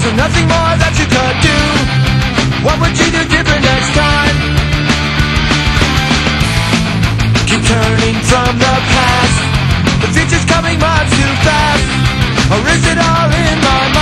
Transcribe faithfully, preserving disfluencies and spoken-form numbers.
there nothing more that you could do? What would you do different next time? Keep turning from the past. The future's coming much too fast. Or is it all in my mind?